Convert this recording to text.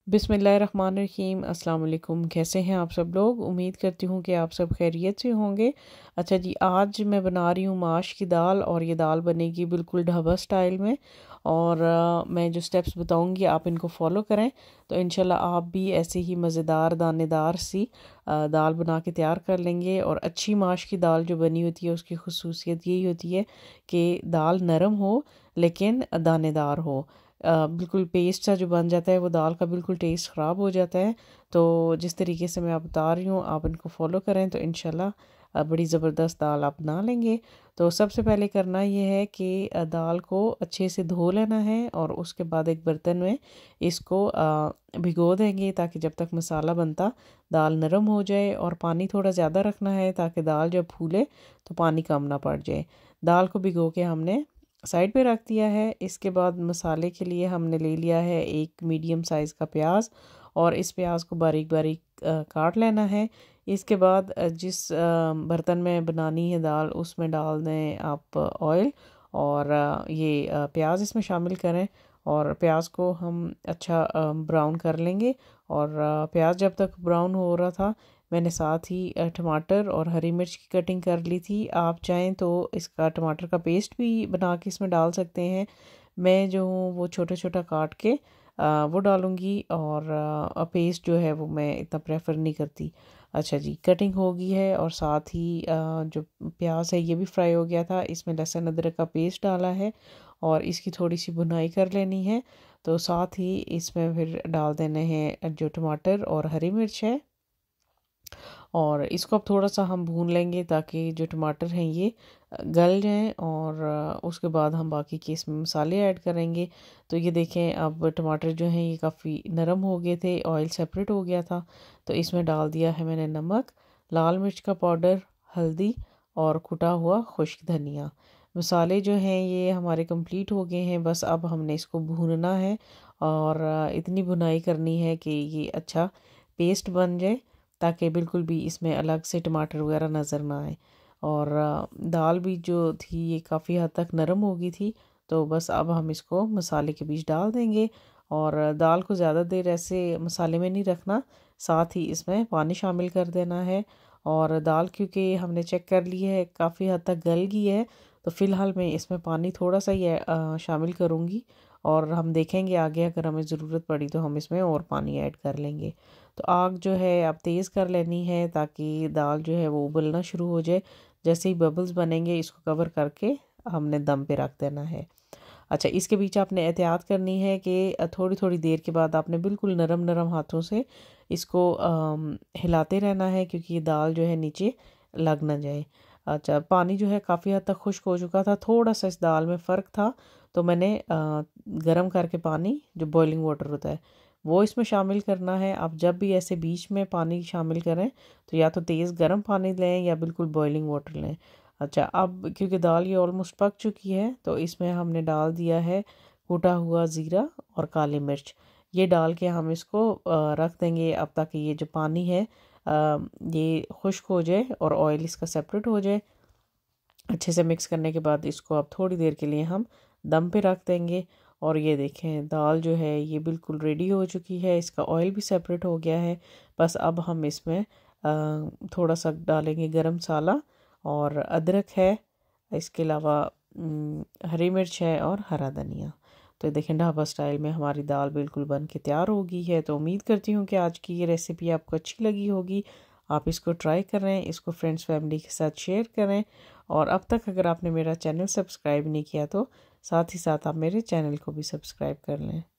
बिस्मिल्लाहिर्रहमानिर्रहीम। अस्सलाम वालेकुम। कैसे हैं आप सब लोग? उम्मीद करती हूँ कि आप सब खैरियत से होंगे। अच्छा जी, आज मैं बना रही हूँ माश की दाल और ये दाल बनेगी बिल्कुल ढाबा स्टाइल में। और मैं जो स्टेप्स बताऊँगी आप इनको फॉलो करें तो इंशाल्लाह आप भी ऐसे ही मज़ेदार दानेदार सी दाल बना के तैयार कर लेंगे। और अच्छी माश की दाल जो बनी होती है उसकी खुसूसियत यही होती है कि दाल नरम हो लेकिन दानेदार हो। बिल्कुल पेस्ट सा जो बन जाता है वो दाल का बिल्कुल टेस्ट ख़राब हो जाता है। तो जिस तरीके से मैं आप बता रही हूँ आप इनको फॉलो करें तो इंशाल्लाह बड़ी ज़बरदस्त दाल आप बना लेंगे। तो सबसे पहले करना ये है कि दाल को अच्छे से धो लेना है और उसके बाद एक बर्तन में इसको भिगो देंगे ताकि जब तक मसाला बनता दाल नरम हो जाए। और पानी थोड़ा ज़्यादा रखना है ताकि दाल जब फूले तो पानी कम ना पड़ जाए। दाल को भिगो के हमने साइड पे रख दिया है। इसके बाद मसाले के लिए हमने ले लिया है एक मीडियम साइज़ का प्याज और इस प्याज को बारीक बारीक काट लेना है। इसके बाद जिस बर्तन में बनानी है दाल उसमें डाल दें आप ऑयल और ये प्याज इसमें शामिल करें और प्याज को हम अच्छा ब्राउन कर लेंगे। और प्याज जब तक ब्राउन हो रहा था मैंने साथ ही टमाटर और हरी मिर्च की कटिंग कर ली थी। आप चाहें तो इसका टमाटर का पेस्ट भी बना के इसमें डाल सकते हैं। मैं जो हूँ वो छोटा छोटा काट के वो डालूँगी और पेस्ट जो है वो मैं इतना प्रेफर नहीं करती। अच्छा जी, कटिंग हो गई है और साथ ही जो प्याज है ये भी फ्राई हो गया था। इसमें लहसुन अदरक का पेस्ट डाला है और इसकी थोड़ी सी भुनाई कर लेनी है। तो साथ ही इसमें फिर डाल देने हैं जो टमाटर और हरी मिर्च है और इसको अब थोड़ा सा हम भून लेंगे ताकि जो टमाटर हैं ये गल जाएं। और उसके बाद हम बाकी के इसमें मसाले ऐड करेंगे। तो ये देखें अब टमाटर जो हैं ये काफ़ी नरम हो गए थे, ऑयल सेपरेट हो गया था। तो इसमें डाल दिया है मैंने नमक, लाल मिर्च का पाउडर, हल्दी और कुटा हुआ खुश्क धनिया। मसाले जो हैं ये हमारे कंप्लीट हो गए हैं। बस अब हमने इसको भूनना है और इतनी भुनाई करनी है कि ये अच्छा पेस्ट बन जाए ताकि बिल्कुल भी इसमें अलग से टमाटर वगैरह नज़र ना आए। और दाल भी जो थी ये काफ़ी हद तक नरम हो गई थी। तो बस अब हम इसको मसाले के बीच डाल देंगे और दाल को ज़्यादा देर ऐसे मसाले में नहीं रखना, साथ ही इसमें पानी शामिल कर देना है। और दाल क्योंकि हमने चेक कर ली है काफ़ी हद तक गल गई है तो फ़िलहाल मैं इसमें पानी थोड़ा सा ही शामिल करूँगी और हम देखेंगे आगे अगर हमें ज़रूरत पड़ी तो हम इसमें और पानी ऐड कर लेंगे। तो आग जो है आप तेज़ कर लेनी है ताकि दाल जो है वो उबलना शुरू हो जाए। जैसे ही बबल्स बनेंगे इसको कवर करके हमने दम पे रख देना है। अच्छा, इसके बीच आपने एहतियात करनी है कि थोड़ी थोड़ी देर के बाद आपने बिल्कुल नरम नरम हाथों से इसको हिलाते रहना है क्योंकि ये दाल जो है नीचे लग ना जाए। अच्छा, पानी जो है काफ़ी हद तक खुश्क हो चुका था, थोड़ा सा इस दाल में फ़र्क था। तो मैंने गरम करके पानी जो बॉइलिंग वाटर होता है वो इसमें शामिल करना है। आप जब भी ऐसे बीच में पानी शामिल करें तो या तो तेज़ गर्म पानी लें या बिल्कुल बॉइलिंग वाटर लें। अच्छा, अब क्योंकि दाल ये ऑलमोस्ट पक चुकी है तो इसमें हमने डाल दिया है कूटा हुआ ज़ीरा और काली मिर्च। ये डाल के हम इसको रख देंगे अब तक ये जो पानी है ये खुश्क हो जाए और ऑयल इसका सेपरेट हो जाए। अच्छे से मिक्स करने के बाद इसको अब थोड़ी देर के लिए हम दम पे रख देंगे। और ये देखें दाल जो है ये बिल्कुल रेडी हो चुकी है, इसका ऑयल भी सेपरेट हो गया है। बस अब हम इसमें थोड़ा सा डालेंगे गरम मसाला और अदरक है, इसके अलावा हरी मिर्च है और हरा धनिया। तो देखें ढाबा स्टाइल में हमारी दाल बिल्कुल बन के तैयार हो गई है। तो उम्मीद करती हूँ कि आज की ये रेसिपी आपको अच्छी लगी होगी। आप इसको ट्राई करें, इसको फ्रेंड्स फैमिली के साथ शेयर करें। और अब तक अगर आपने मेरा चैनल सब्सक्राइब नहीं किया तो साथ ही साथ आप मेरे चैनल को भी सब्सक्राइब कर लें।